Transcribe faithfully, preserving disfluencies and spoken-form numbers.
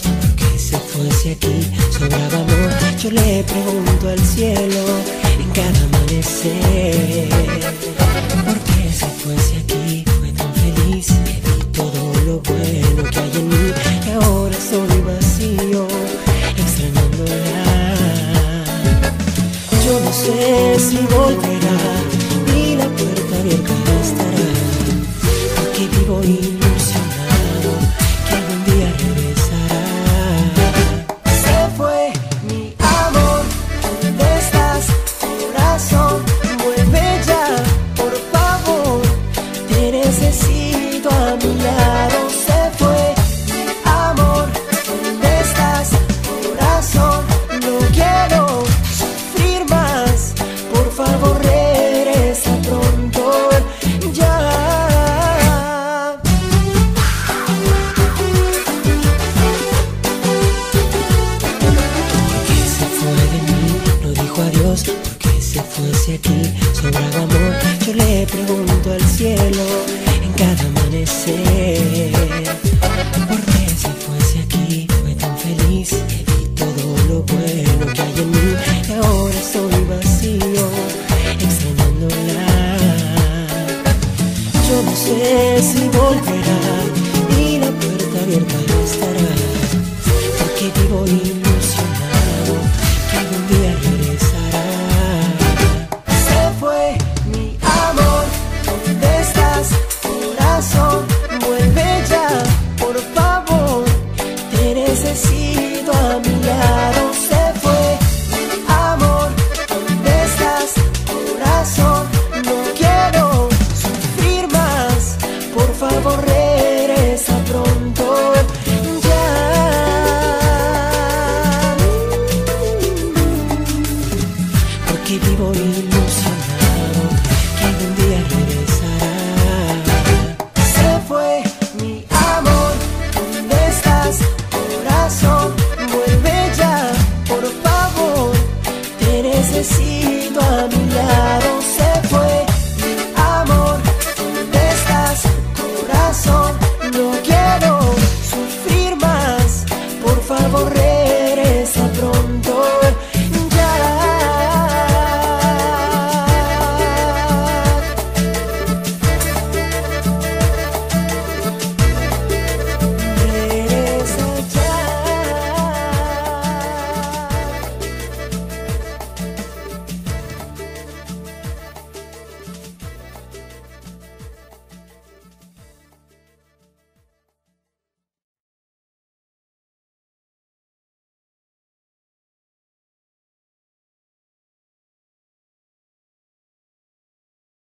porque se fue si aquí sobraba amor. Yo le pregunto al cielo en cada amanecer, ¿por qué se fue si aquí fue tan feliz? Le di todo lo bueno que hay en mí y ahora soy vacío, extrañándola. Yo no sé si volverá y la puerta abierta estará, porque vivo ilusionado que algún día regresará. Se fue mi amor, ¿dónde estás, corazón? Vuelve ya, por favor, te necesito a mi lado. Se fue mi amor, ¿dónde estás, corazón? No quiero sufrir más, por favor regresa pronto ya. Porque se fue de mí, no dijo adiós, porque se fue si aquí sobraba amor. Yo le pregunto al cielo en cada amanecer, ¿por qué se fue si aquí fue tan feliz? Le di todo lo bueno que hay en mí y ahora soy vacío, extrañándola. Yo no sé si volverá y la puerta abierta estará, porque vivo ilusionado que algún día regresará. Se fue mi amor, ¿dónde estás, corazón? Vuelve ya, por favor, te necesito a mi lado.